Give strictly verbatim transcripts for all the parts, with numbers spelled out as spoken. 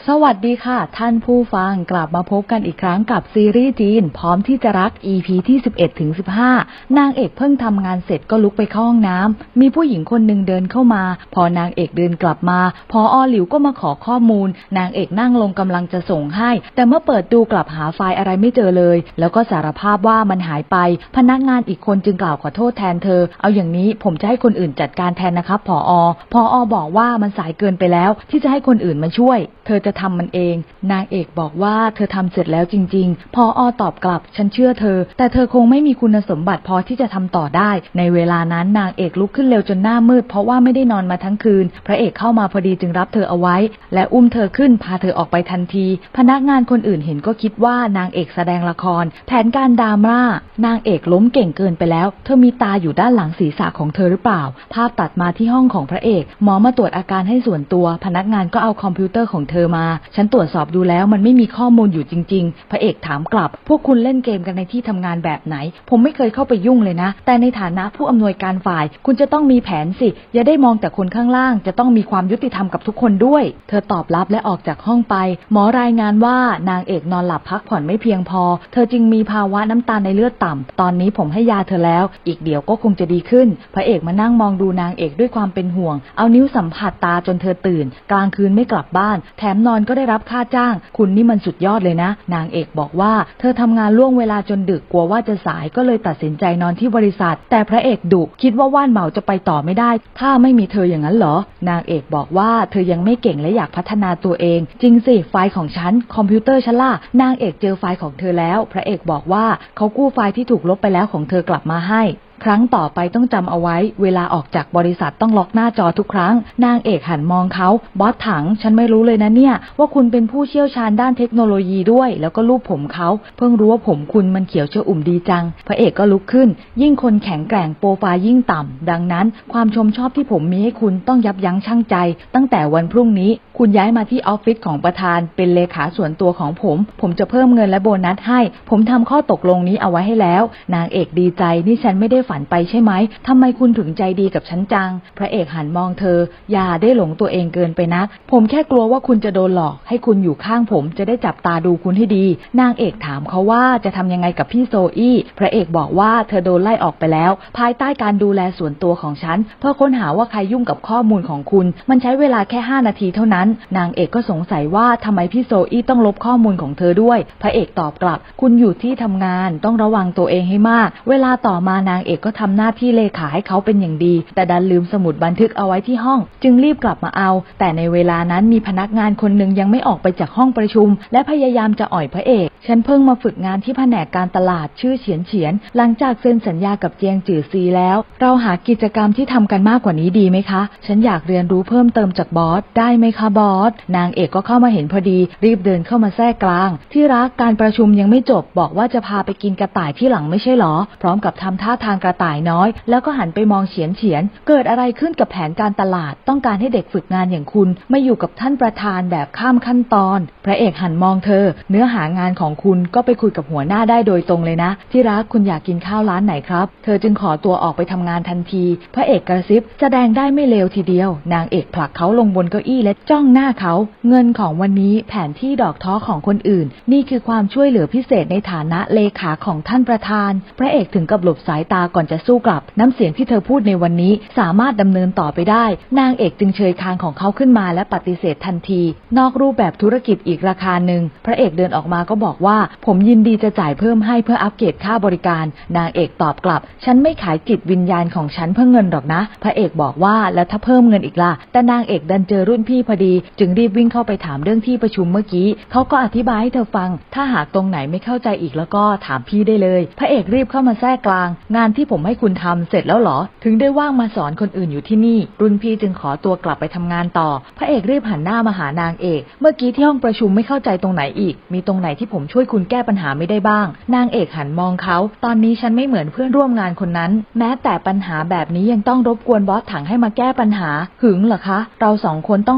สวัสดีค่ะท่านผู้ฟังกลับมาพบกันอีกครั้งกับซีรีส์จีนพร้อมที่จะรัก อี พี ที่ สิบเอ็ดถึงสิบห้า นางเอกเพิ่งทำงานเสร็จก็ลุกไปเข้าห้องน้ำมีผู้หญิงคนหนึ่งเดินเข้ามาพอนางเอกเดินกลับมาพออหลิวก็มาขอข้อมูลนางเอกนั่งลงกำลังจะส่งให้แต่เมื่อเปิดดูกลับหาไฟล์อะไรไม่เจอเลยแล้วก็สารภาพว่ามันหายไปพนักงานอีกคนจึงกล่าวขอโทษแทนเธอเอาอย่างนี้ผมจะให้คนอื่นจัดการแทนนะครับผอผอบอกว่ามันสายเกินไปแล้วที่จะให้คนอื่นมาช่วยเธอจะทำมันเองนางเอกบอกว่าเธอทำเสร็จแล้วจริงๆผอตอบกลับฉันเชื่อเธอแต่เธอคงไม่มีคุณสมบัติพอที่จะทำต่อได้ในเวลานั้นนางเอกลุกขึ้นเร็วจนหน้ามืดเพราะว่าไม่ได้นอนมาทั้งคืนพระเอกเข้ามาพอดีจึงรับเธอเอาไว้และอุ้มเธอขึ้นพาเธอออกไปทันทีพนักงานคนอื่นเห็นก็คิดว่านางเอกแสดงละครแผนการดราม่านางเอกล้มเก่งเกินไปแล้วเธอมีตาอยู่ด้านหลังศีรษะของเธอหรือเปล่าภาพตัดมาที่ห้องของพระเอกหมอมาตรวจอาการให้ส่วนตัวพนักงานก็เอาคอมพิวเตอร์ของเธอมาฉันตรวจสอบดูแล้วมันไม่มีข้อมูลอยู่จริงๆพระเอกถามกลับพวกคุณเล่นเกมกันในที่ทำงานแบบไหนผมไม่เคยเข้าไปยุ่งเลยนะแต่ในฐานะผู้อำนวยการฝ่ายคุณจะต้องมีแผนสิอย่าได้มองแต่คนข้างล่างจะต้องมีความยุติธรรมกับทุกคนด้วยเธอตอบรับและออกจากห้องไปหมอรายงานว่านางเอกนอนหลับพักผ่อนไม่เพียงพอเธอจึงมีภาวะน้ำตาลในเลือดต่ำตอนนี้ผมให้ยาเธอแล้วอีกเดี๋ยวก็คงจะดีขึ้นพระเอกมานั่งมองดูนางเอกด้วยความเป็นห่วงเอานิ้วสัมผัสตาจนเธอตื่นกลางคืนไม่กลับบ้านแถมนอนก็ได้รับค่าจ้างคุณนี่มันสุดยอดเลยนะนางเอกบอกว่าเธอทำงานล่วงเวลาจนดึกกลัวว่าจะสายก็เลยตัดสินใจนอนที่บริษัทแต่พระเอกดุคิดว่าว่านเหมาจะไปต่อไม่ได้ถ้าไม่มีเธออย่างนั้นเหรอนางเอกบอกว่าเธอยังไม่เก่งและอยากพัฒนาตัวเองจริงสิไฟล์ของฉันคอมพิวเตอร์ฉันล่ะนางเอกเจอไฟล์ของเธอแล้วพระเอกบอกว่าเขากู้ไฟล์ที่ถูกลบไปแล้วของเธอกลับมาให้ครั้งต่อไปต้องจำเอาไว้เวลาออกจากบริษัทต้องล็อกหน้าจอทุกครั้งนางเอกหันมองเขาบอสถังฉันไม่รู้เลยนะเนี่ยว่าคุณเป็นผู้เชี่ยวชาญด้านเทคโนโลยีด้วยแล้วก็รูปผมเขาเพิ่งรู้ว่าผมคุณมันเขียวเชอุ่มดีจังพระเอกก็ลุกขึ้นยิ่งคนแข็งแกร่งโปรไฟล์ยิ่งต่ำดังนั้นความชมชอบที่ผมมีให้คุณต้องยับยั้งชั่งใจตั้งแต่วันพรุ่งนี้คุณย้ายมาที่ออฟฟิศของประธานเป็นเลขาส่วนตัวของผมผมจะเพิ่มเงินและโบนัสให้ผมทำข้อตกลงนี้เอาไว้ให้แล้วนางเอกดีใจนี่ฉันไม่ได้ฝันไปใช่ไหมทำไมคุณถึงใจดีกับฉันจังพระเอกหันมองเธออย่าได้หลงตัวเองเกินไปนักผมแค่กลัวว่าคุณจะโดนหลอกให้คุณอยู่ข้างผมจะได้จับตาดูคุณให้ดีนางเอกถามเขาว่าจะทำยังไงกับพี่โซอี้พระเอกบอกว่าเธอโดนไล่ออกไปแล้วภายใต้การดูแลส่วนตัวของฉันเพื่อค้นหาว่าใครยุ่งกับข้อมูลของคุณมันใช้เวลาแค่ห้านาทีเท่านั้นนางเอกก็สงสัยว่าทำไมพี่โซอี้ต้องลบข้อมูลของเธอด้วยพระเอกตอบกลับคุณอยู่ที่ทำงานต้องระวังตัวเองให้มากเวลาต่อมานางเอกก็ทำหน้าที่เลขาให้เขาเป็นอย่างดีแต่ดันลืมสมุดบันทึกเอาไว้ที่ห้องจึงรีบกลับมาเอาแต่ในเวลานั้นมีพนักงานคนหนึ่งยังไม่ออกไปจากห้องประชุมและพยายามจะอ่อยพระเอกฉันเพิ่งมาฝึกงานที่แผนกการตลาดชื่อเฉียนเฉียนหลังจากเซ็นสัญญากับเจียงจื่อซีแล้วเราหากิจกรรมที่ทำกันมากกว่านี้ดีไหมคะฉันอยากเรียนรู้เพิ่มเติมจากบอสได้ไหมคะบอสนางเอกก็เข้ามาเห็นพอดีรีบเดินเข้ามาแทรกกลางที่รักการประชุมยังไม่จบบอกว่าจะพาไปกินกระต่ายที่หลังไม่ใช่หรอพร้อมกับทำท่าทางกระต่ายน้อยแล้วก็หันไปมองเฉียนเฉียนเกิดอะไรขึ้นกับแผนการตลาดต้องการให้เด็กฝึกงานอย่างคุณไม่อยู่กับท่านประธานแบบข้ามขั้นตอนพระเอกหันมองเธอเนื้อหางานของคุณก็ไปคุยกับหัวหน้าได้โดยตรงเลยนะที่รักคุณอยากกินข้าวร้านไหนครับเธอจึงขอตัวออกไปทำงานทันทีพระเอกกระซิบแสดงได้ไม่เลวทีเดียวนางเอกผลักเขาลงบนเก้าอี้และจ้องหน้าเขาเงินของวันนี้แผนที่ดอกท้อของคนอื่นนี่คือความช่วยเหลือพิเศษในฐานะเลขาของท่านประธานพระเอกถึงกับหลบสายตาก่อนจะสู้กลับน้ำเสียงที่เธอพูดในวันนี้สามารถดำเนินต่อไปได้นางเอกจึงเชยคางของเขาขึ้นมาและปฏิเสธทันทีนอกรูปแบบธุรกิจอีกราคาหนึ่งพระเอกเดินออกมาก็บอกว่าผมยินดีจะจ่ายเพิ่มให้เพื่ออัปเกรดค่าบริการนางเอกตอบกลับฉันไม่ขายจิตวิญญาณของฉันเพื่อเงินหรอกนะพระเอกบอกว่าแล้วถ้าเพิ่มเงินอีกล่ะแต่นางเอกดันเจอรุ่นพี่พอดีจึงรีบวิ่งเข้าไปถามเรื่องที่ประชุมเมื่อกี้เขาก็อธิบายให้เธอฟังถ้าหากตรงไหนไม่เข้าใจอีกแล้วก็ถามพี่ได้เลยพระเอกรีบเข้ามาแทรกกลางงานที่ผมให้คุณทำเสร็จแล้วหรอถึงได้ว่างมาสอนคนอื่นอยู่ที่นี่รุ่นพี่จึงขอตัวกลับไปทำงานต่อพระเอกรีบหันหน้ามาหานางเอกเมื่อกี้ที่ห้องประชุมไม่เข้าใจตรงไหนอีกมีตรงไหนที่ผมช่วยคุณแก้ปัญหาไม่ได้บ้างนางเอกหันมองเขาตอนนี้ฉันไม่เหมือนเพื่อนร่วมงานคนนั้นแม้แต่ปัญหาแบบนี้ยังต้องรบกวนบอสถังให้มาแก้ปัญหาหึงเหรอคะเราสองคนต้องรักษา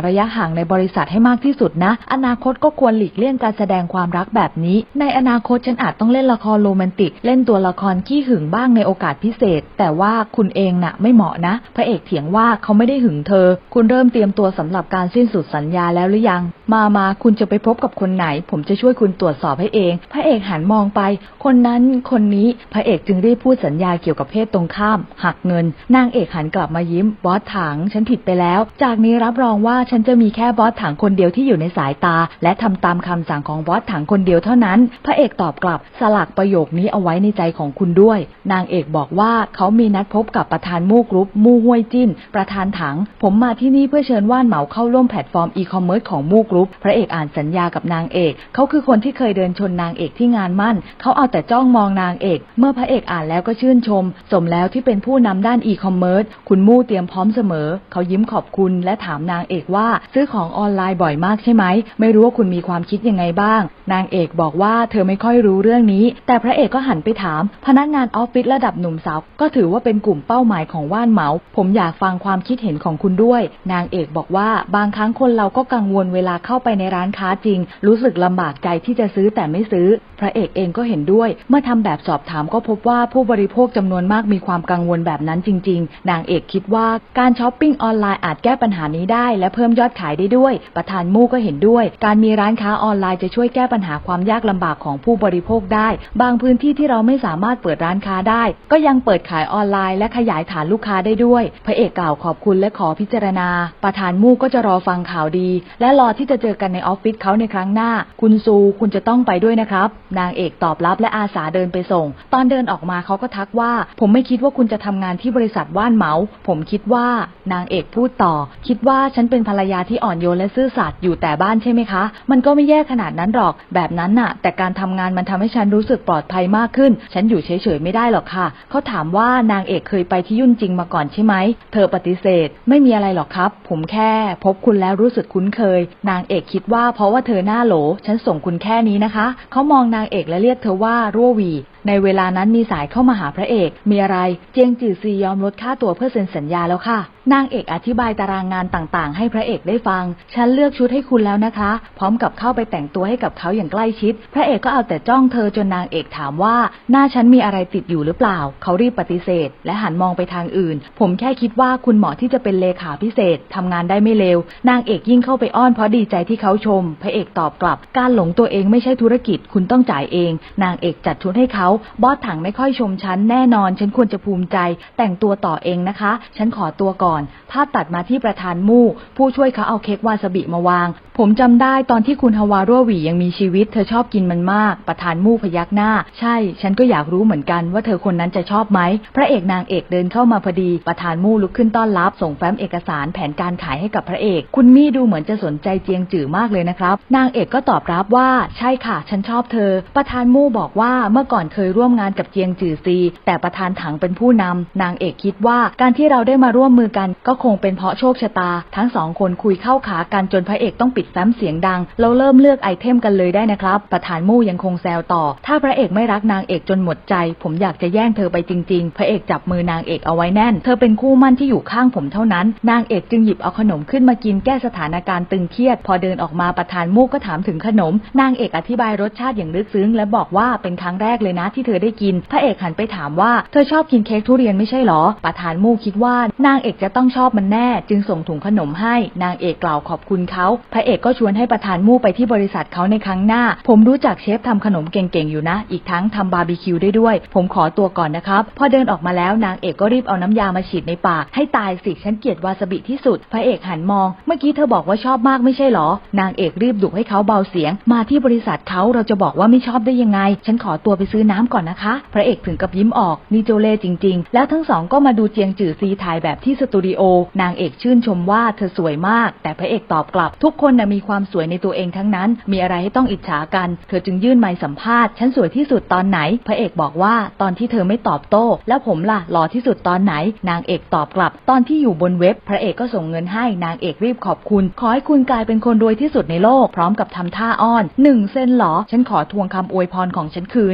ระยะห่างในบริษัทให้มากที่สุดนะอนาคตก็ควรหลีกเลี่ยงการแสดงความรักแบบนี้ในอนาคตฉันอาจต้องเล่นละครโรแมนติกเล่นตัวละครขี้หึงบ้างในโอกาสพิเศษแต่ว่าคุณเองน่ะไม่เหมาะนะพระเอกเถียงว่าเขาไม่ได้หึงเธอคุณเริ่มเตรียมตัวสำหรับการสิ้นสุดสัญญาแล้วหรือยังมามาคุณจะไปพบกับคนไหนผมจะช่วยคุณตรวจสอบให้เองพระเอกหันมองไปคนนั้นคนนี้พระเอกจึงรีบพูดสัญญาเกี่ยวกับเพศตรงข้ามหักเงินนางเอกหันกลับมายิ้มบอสถังฉันผิดไปแล้วจากนี้รับรองว่าฉันจะมีแค่บอสถังคนเดียวที่อยู่ในสายตาและทำตามคำสั่งของบอสถังคนเดียวเท่านั้นพระเอกตอบกลับสลักประโยคนี้เอาไว้ในใจของคุณด้วยนางเอกบอกว่าเขามีนัดพบกับประธานมู่กรุ๊ปมู่ห้วยจิ้นประธานถังผมมาที่นี่เพื่อเชิญว่านเหมาเข้าร่วมแพลตฟอร์มอีคอมเมิร์ซของมู่กรุ๊ปพระเอกอ่านสัญญากับนางเอกเขาคือคนที่เคยเดินชนนางเอกที่งานมั่นเขาเอาแต่จ้องมองนางเอกเมื่อพระเอกอ่านแล้วก็ชื่นชมสมแล้วที่เป็นผู้นำด้านอีคอมเมิร์ซคุณมู่เตรียมพร้อมเสมอเขายิ้มขอบคุณและถามนางเอกว่าซื้อของออนไลน์บ่อยมากใช่ไหมไม่รู้ว่าคุณมีความคิดยังไงบ้างนางเอกบอกว่าเธอไม่ค่อยรู้เรื่องนี้แต่พระเอกก็หันไปถามพนักงานออฟฟิศระดับหนุ่มสาวก็ถือว่าเป็นกลุ่มเป้าหมายของว่านเหมาผมอยากฟังความคิดเห็นของคุณด้วยนางเอกบอกว่าบางครั้งคนเราก็กังวลเวลาเข้าไปในร้านค้าจริงรู้สึกลำบากใจที่จะซื้อแต่ไม่ซื้อพระเอกเองก็เห็นด้วยเมื่อทำแบบสอบถามก็พบว่าผู้บริโภคจำนวนมากมีความกังวลแบบนั้นจริงๆนางเอกคิดว่าการช้อปปิ้งออนไลน์อาจแก้ปัญหานี้ได้และเพิ่มยอดขายได้ด้วยประธานมู่ก็เห็นด้วยการมีร้านค้าออนไลน์จะช่วยแก้ปัญหาความยากลำบากของผู้บริโภคได้บางพื้นที่ที่เราไม่สามารถเปิดร้านค้าได้ก็ยังเปิดขายออนไลน์และขยายฐานลูกค้าได้ด้วยพระเอกกล่าวขอบคุณและขอพิจารณาประธานมู่ก็จะรอฟังข่าวดีและรอที่จะเจอกันในออฟฟิศเขาในครั้งหน้าคุณซูคุณจะต้องไปด้วยนะครับนางเอกตอบรับและอาสาเดินไปส่งตอนเดินออกมาเขาก็ทักว่าผมไม่คิดว่าคุณจะทำงานที่บริษัทว่านเหมาผมคิดว่านางเอกพูดต่อคิดว่าฉันเป็นภรรยาที่อ่อนโยนและซื่อสัตย์อยู่แต่บ้านใช่ไหมคะมันก็ไม่แย่ขนาดนั้นหรอกแบบนั้นน่ะแต่การทำงานมันทำให้ฉันรู้สึกปลอดภัยมากขึ้นฉันอยู่เฉยๆไม่ได้หรอกค่ะเขาถามว่านางเอกเคยไปที่ยุ่นจริงมาก่อนใช่ไหมเธอปฏิเสธไม่มีอะไรหรอกครับผมแค่พบคุณแล้วรู้สึกคุ้นเคยนางเอกคิดว่าเพราะว่าเธอหน้าโหลฉันส่งคุณแค่นี้นะคะเขามองนางเอกและเรียกเธอว่ารั่วหวีในเวลานั้นมีสายเข้ามาหาพระเอกมีอะไรเจียงจื่อซียอมลดค่าตัวเพื่อเซ็นสัญญาแล้วค่ะนางเอกอธิบายตารางงานต่างๆให้พระเอกได้ฟังฉันเลือกชุดให้คุณแล้วนะคะพร้อมกับเข้าไปแต่งตัวให้กับเขาอย่างใกล้ชิดพระเอกก็เอาแต่จ้องเธอจนนางเอกถามว่าหน้าฉันมีอะไรติดอยู่หรือเปล่าเขารีบปฏิเสธและหันมองไปทางอื่นผมแค่คิดว่าคุณเหมาะที่จะเป็นเลขาพิเศษทำงานได้ไม่เลวนางเอกยิ่งเข้าไปอ้อนเพราะดีใจที่เขาชมพระเอกตอบกลับการหลงตัวเองไม่ใช่ธุรกิจคุณต้องจ่ายเองนางเอกจัดชุดให้เขาบอสถังไม่ค่อยชมฉันแน่นอนฉันควรจะภูมิใจแต่งตัวต่อเองนะคะฉันขอตัวก่อนภาพตัดมาที่ประธานมู่ผู้ช่วยเขาเอาเค้กวาซาบิมาวางผมจำได้ตอนที่คุณฮาวารั่วหวียังมีชีวิตเธอชอบกินมันมากประธานมู่พยักหน้าใช่ฉันก็อยากรู้เหมือนกันว่าเธอคนนั้นจะชอบไหมพระเอกนางเอกเดินเข้ามาพอดีประธานมู่ลุกขึ้นต้อนรับส่งแฟ้มเอกสารแผนการขายให้กับพระเอกคุณมี่ดูเหมือนจะสนใจเจียงจื่อมากเลยนะครับนางเอกก็ตอบรับว่าใช่ค่ะฉันชอบเธอประธานมู่บอกว่าเมื่อก่อนเคยร่วมงานกับเจียงจื่อซีแต่ประธานถังเป็นผู้นำนางเอกคิดว่าการที่เราได้มาร่วมมือกันก็คงเป็นเพราะโชคชะตาทั้งสองคนคุยเข้าขากันจนพระเอกต้องปิดแฟ้มเสียงดังเราเริ่มเลือกไอเทมกันเลยได้นะครับประธานมู่ยังคงแซวต่อถ้าพระเอกไม่รักนางเอกจนหมดใจผมอยากจะแย่งเธอไปจริงๆพระเอกจับมือนางเอกเอาไว้แน่นเธอเป็นคู่มั่นที่อยู่ข้างผมเท่านั้นนางเอกจึงหยิบเอาขนมขึ้นมากินแก้สถานการณ์ตึงเครียดพอเดินออกมาประธานมู่ก็ถามถึงขนมนางเอกอธิบายรสชาติอย่างลึกซึ้งและบอกว่าเป็นครั้งแรกเลยนะที่เธอได้กินพระเอกหันไปถามว่าเธอชอบกินเค้กทุเรียนไม่ใช่หรอประธานมู่คิดว่านางเอกจะต้องชอบมันแน่จึงส่งถุงขนมให้นางเอกกล่าวขอบคุณเขาพระเอกก็ชวนให้ประธานมู่ไปที่บริษัทเขาในครั้งหน้าผมรู้จักเชฟทำขนมเก่งๆอยู่นะอีกทั้งทำบาร์บีคิวได้ด้วยผมขอตัวก่อนนะครับพอเดินออกมาแล้วนางเอกก็รีบเอาน้ำยามาฉีดในปากให้ตายสิฉันเกลียดวาซาบิที่สุดพระเอกหันมองเมื่อกี้เธอบอกว่าชอบมากไม่ใช่หรอนางเอกรีบดุให้เขาเบาเสียงมาที่บริษัทเขาเราจะบอกว่าไม่ชอบได้ยังไงฉันขอตัวไปซื้อน้ำก่อนนะคะพระเอกถึงกับยิ้มออกนี่โจเล่จริงๆแล้วทั้งสองก็มาดูเจียงจื่อซีถ่ายแบบที่สตูดิโอนางเอกชื่นชมว่าเธอสวยมากแต่พระเอกตอบกลับทุกคนน่ะมีความสวยในตัวเองทั้งนั้นมีอะไรให้ต้องอิจฉากันเธอจึงยื่นไมค์สัมภาษณ์ฉันสวยที่สุดตอนไหนพระเอกบอกว่าตอนที่เธอไม่ตอบโต้แล้วผมล่ะหล่อที่สุดตอนไหนนางเอกตอบกลับตอนที่อยู่บนเว็บพระเอกก็ส่งเงินให้นางเอกรีบขอบคุณขอให้คุณกลายเป็นคนรวยที่สุดในโลกพร้อมกับทำท่าอ้อนหนึ่งเซนหรอฉันขอทวงคำอวยพรของฉันคืนพระเอก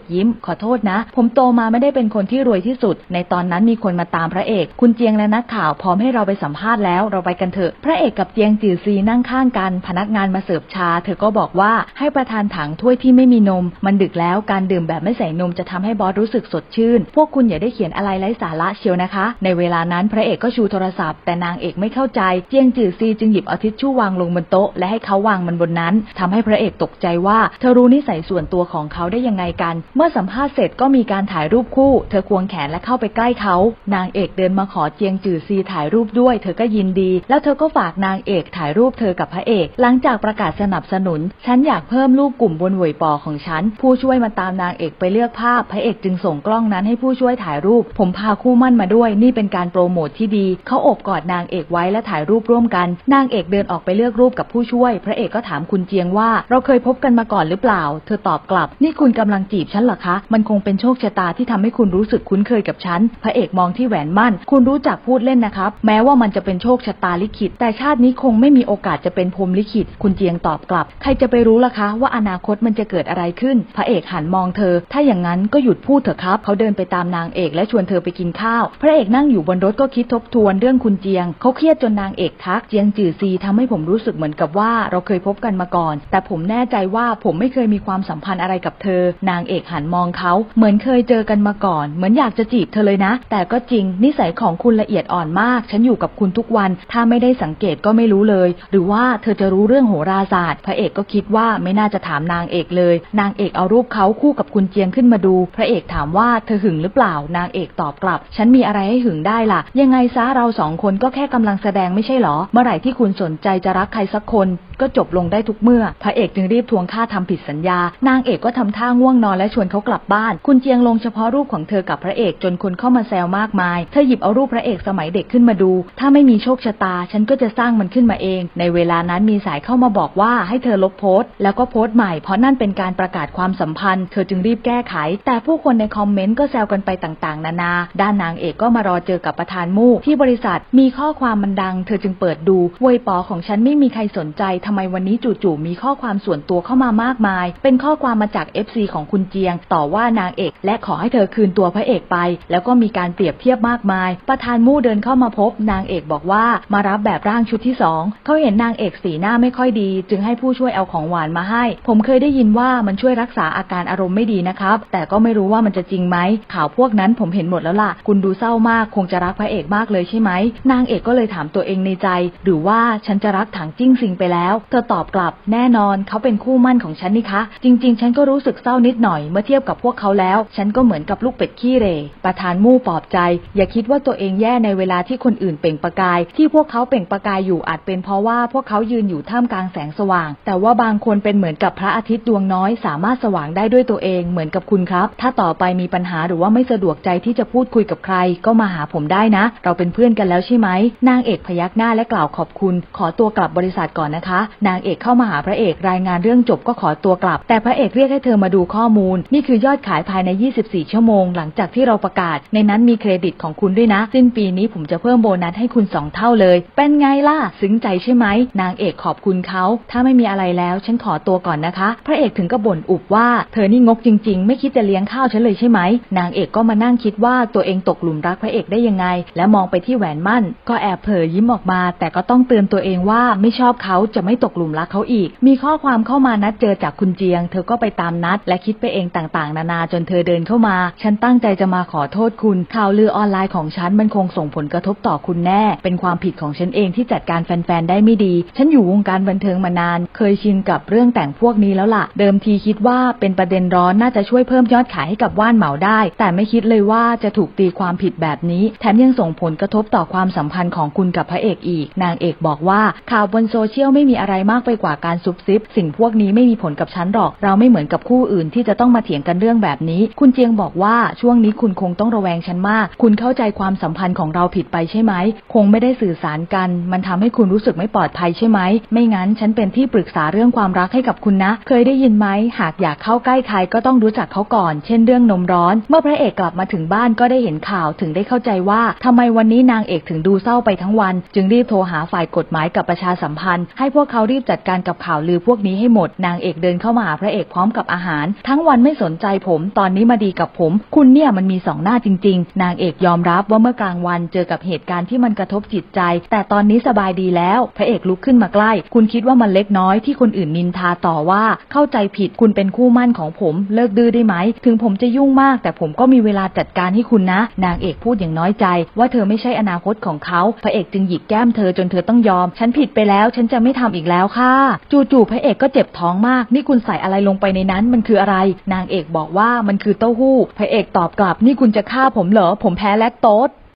ยิ้มขอโทษนะผมโตมาไม่ได้เป็นคนที่รวยที่สุดในตอนนั้นมีคนมาตามพระเอกคุณเจียงและนักข่าวพร้อมให้เราไปสัมภาษณ์แล้วเราไปกันเถอะพระเอกกับเจียงจือซีนั่งข้างกันพนักงานมาเสิร์ฟชาเธอก็บอกว่าให้ประทานถังถ้วยที่ไม่มีนมมันดึกแล้วการดื่มแบบไม่ใส่นมจะทำให้บอสรู้สึกสดชื่นพวกคุณอย่าได้เขียนอะไรไร้สาระเชียวนะคะในเวลานั้นพระเอกก็ชูโทรศัพท์แต่นางเอกไม่เข้าใจเจียงจือซีจึงหยิบเอาทิชชู่วางลงบนโต๊ะและให้เขาวางมันบนนั้นทำให้พระเอกตกใจว่าเธอรู้นิสัยส่วนตัวของเขาได้ยังไงกันเมื่อสัมภาษณ์เสร็จก็มีการถ่ายรูปคู่เธอควงแขนและเข้าไปใกล้เขานางเอกเดินมาขอเจียงจือซีถ่ายรูปด้วยเธอก็ยินดีแล้วเธอก็ฝากนางเอกถ่ายรูปเธอกับพระเอกหลังจากประกาศสนับสนุนฉันอยากเพิ่มรูปกลุ่มบนหวยปอของฉันผู้ช่วยมาตามนางเอกไปเลือกภาพพระเอกจึงส่งกล้องนั้นให้ผู้ช่วยถ่ายรูปผมพาคู่มั่นมาด้วยนี่เป็นการโปรโมทที่ดีเขาโอบกอดนางเอกไว้และถ่ายรูปร่วมกันนางเอกเดินออกไปเลือกรูปกับผู้ช่วยพระเอกก็ถามคุณเจียงว่าเราเคยพบกันมาก่อนหรือเปล่าเธอตอบกลับนี่คุณกำลังจีบฉันเหรอคะมันคงเป็นโชคชะตาที่ทำให้คุณรู้สึกคุ้นเคยกับฉันพระเอกมองที่แหวนมั่นคุณรู้จักพูดเล่นนะครับแม้ว่ามันจะเป็นโชคชะตาลิขิตแต่ชาตินี้คงไม่มีโอกาสจะเป็นพรหมลิขิตคุณเจียงตอบกลับใครจะไปรู้ล่ะคะว่าอนาคตมันจะเกิดอะไรขึ้นพระเอกหันมองเธอถ้าอย่างนั้นก็หยุดพูดเถอะครับเขาเดินไปตามนางเอกและชวนเธอไปกินข้าวพระเอกนั่งอยู่บนรถก็คิดทบทวนเรื่องคุณเจียงเขาเครียดจนนางเอกทักเจียงจือซีทำให้ผมรู้สึกเหมือนกับว่าเราเคยพบกันมาก่อนแต่ผมแน่ใจว่าผมไม่เคยมีความสัมพันธ์อะไรกับเธอนางเอกหันมองเขาเหมือนเคยเจอกันมาก่อนเหมือนอยากจะจีบเธอเลยนะแต่ก็จริงนิสัยของคุณละเอียดอ่อนมากฉันอยู่กับคุณทุกวันถ้าไม่ได้สังเกตก็ไม่รู้เลยหรือว่าเธอจะรู้เรื่องโหราศาสตร์พระเอกก็คิดว่าไม่น่าจะถามนางเอกเลยนางเอกเอารูปเขาคู่กับคุณเจียงขึ้นมาดูพระเอกถามว่าเธอหึงหรือเปล่านางเอกตอบกลับฉันมีอะไรให้หึงได้ล่ะยังไงซะเราสองคนก็แค่กำลังแสดงไม่ใช่หรอเมื่อไหร่ที่คุณสนใจจะรักใครสักคนก็จบลงได้ทุกเมื่อพระเอกจึงรีบทวงค่าทำผิดสัญญานางเอกก็ทำท่าง่วงนอนและชวนเขากลับบ้านคุณเจียงลงเฉพาะรูปของเธอกับพระเอกจนคนเข้ามาแซวมากมายเธอหยิบเอารูปพระเอกสมัยเด็กขึ้นมาดูถ้าไม่มีโชคชะตาฉันก็จะสร้างมันขึ้นมาเองในเวลานั้นมีสายเข้ามาบอกว่าให้เธอลบโพสต์แล้วก็โพสต์ใหม่เพราะนั่นเป็นการประกาศความสัมพันธ์เธอจึงรีบแก้ไขแต่ผู้คนในคอมเมนต์ก็แซวกันไปต่างๆนานาด้านนางเอกก็มารอเจอกับประธานมู่ที่บริษัทมีข้อความมันดังเธอจึงเปิดดูเวยปอของฉันไม่มีใครสนใจทำไมวันนี้จู่ๆมีข้อความส่วนตัวเข้ามามากมายเป็นข้อความมาจาก เอฟ ซี ของคุณเจียงต่อว่านางเอกและขอให้เธอคืนตัวพระเอกไปแล้วก็มีการเปรียบเทียบมากมายประธานมู่เดินเข้ามาพบนางเอกบอกว่ามารับแบบร่างชุดที่สองเขาเห็นนางเอกสีหน้าไม่ค่อยดีจึงให้ผู้ช่วยเอาของหวานมาให้ผมเคยได้ยินว่ามันช่วยรักษาอาการอารมณ์ไม่ดีนะครับแต่ก็ไม่รู้ว่ามันจะจริงไหมข่าวพวกนั้นผมเห็นหมดแล้วล่ะคุณดูเศร้ามากคงจะรักพระเอกมากเลยใช่ไหมนางเอกก็เลยถามตัวเองในใจหรือว่าฉันจะรักถังจิ้งซิงไปแล้วเธอตอบกลับแน่นอนเขาเป็นคู่มั่นของฉันนี่คะจริงๆฉันก็รู้สึกเศร้านิดหน่อยเมื่อเทียบกับพวกเขาแล้วฉันก็เหมือนกับลูกเป็ดขี้เหร่ประธานมู่ปลอบใจอย่าคิดว่าตัวเองแย่ในเวลาที่คนอื่นเปล่งประกายที่พวกเขาเปล่งประกายอยู่อาจเป็นเพราะว่าพวกเขายืนอยู่ท่ามกลางแสงสว่างแต่ว่าบางคนเป็นเหมือนกับพระอาทิตย์ดวงน้อยสามารถสว่างได้ด้วยตัวเองเหมือนกับคุณครับถ้าต่อไปมีปัญหาหรือว่าไม่สะดวกใจที่จะพูดคุยกับใครก็มาหาผมได้นะเราเป็นเพื่อนกันแล้วใช่ไหมนางเอกพยักหน้าและกล่าวขอบคุณขอตัวกลับบริษัทก่อนนะคะนางเอกเข้ามาหาพระเอกรายงานเรื่องจบก็ขอตัวกลับแต่พระเอกเรียกให้เธอมาดูข้อมูลนี่คือยอดขายภายในยี่สิบสี่ชั่วโมงหลังจากที่เราประกาศในนั้นมีเครดิตของคุณด้วยนะสิ้นปีนี้ผมจะเพิ่มโบนัสให้คุณสองเท่าเลยเป็นไงล่ะซึ้งใจใช่ไหมนางเอกขอบคุณเขาถ้าไม่มีอะไรแล้วฉันขอตัวก่อนนะคะพระเอกถึงก็บ่นอุบว่าเธอนี่งกจริงๆไม่คิดจะเลี้ยงข้าวฉันเลยใช่ไหมนางเอกก็มานั่งคิดว่าตัวเองตกหลุมรักพระเอกได้ยังไงและมองไปที่แหวนมั่นก็แอบเผยยิ้มออกมาแต่ก็ต้องเตือนตัวเองว่าไม่ชอบเขาจะไม่ตกหลุมรักเขาอีกมีข้อความเข้ามานัดเจอจากคุณเจียงเธอก็ไปตามนัดและคิดไปเองต่างๆนานาจนเธอเดินเข้ามาฉันตั้งใจจะมาขอโทษคุณข่าวลือออนไลน์ของฉันมันคงส่งผลกระทบต่อคุณแน่เป็นความผิดของฉันเองที่จัดการแฟนๆได้ไม่ดีฉันอยู่วงการบันเทิงมานานเคยชินกับเรื่องแต่งพวกนี้แล้วล่ะเดิมทีคิดว่าเป็นประเด็นร้อนน่าจะช่วยเพิ่มยอดขายให้กับว่านเหมาได้แต่ไม่คิดเลยว่าจะถูกตีความผิดแบบนี้แถมยังส่งผลกระทบต่อความสัมพันธ์ของคุณกับพระเอกอีกนางเอกบอกว่าข่าวบนโซเชียลไม่มีอะไรมากไปกว่าการซุบซิบสิ่งพวกนี้ไม่มีผลกับฉันหรอกเราไม่เหมือนกับคู่อื่นที่จะต้องมาเถียงกันเรื่องแบบนี้คุณเจียงบอกว่าช่วงนี้คุณคงต้องระแวงฉันมากคุณเข้าใจความสัมพันธ์ของเราผิดไปใช่ไหมคงไม่ได้สื่อสารกันมันทำให้คุณรู้สึกไม่ปลอดภัยใช่ไหมไม่งั้นฉันเป็นที่ปรึกษาเรื่องความรักให้กับคุณนะเคยได้ยินไหมหากอยากเข้าใกล้ใครก็ต้องรู้จักเขาก่อนเช่นเรื่องนมร้อนเมื่อพระเอกกลับมาถึงบ้านก็ได้เห็นข่าวถึงได้เข้าใจว่าทำไมวันนี้นางเอกถึงดูเศร้าไปทั้งวันจึงรีบโทรหาฝ่ายกฎหมายกับประชาสัมพันธ์ให้พวกเขาเขารีบจัดการกับข่าวลือพวกนี้ให้หมดนางเอกเดินเข้ามาหาพระเอกพร้อมกับอาหารทั้งวันไม่สนใจผมตอนนี้มาดีกับผมคุณเนี่ยมันมีสองหน้าจริงๆนางเอกยอมรับว่าเมื่อกลางวันเจอกับเหตุการณ์ที่มันกระทบจิตใจแต่ตอนนี้สบายดีแล้วพระเอกลุกขึ้นมาใกล้คุณคิดว่ามันเล็กน้อยที่คนอื่นนินทาต่อว่าเข้าใจผิดคุณเป็นคู่มั่นของผมเลิกดื้อได้ไหมถึงผมจะยุ่งมากแต่ผมก็มีเวลาจัดการให้คุณนะนางเอกพูดอย่างน้อยใจว่าเธอไม่ใช่อนาคตของเขาพระเอกจึงหยิกแก้มเธอจนเธอต้องยอมฉันผิดไปแล้วฉันจะไม่ทำอีกแล้วค่ะจู่ๆพระเอกก็เจ็บท้องมากนี่คุณใส่อะไรลงไปในนั้นมันคืออะไรนางเอกบอกว่ามันคือเต้าหู้พระเอกตอบกลับนี่คุณจะฆ่าผมเหรอผมแพ้แลคโตส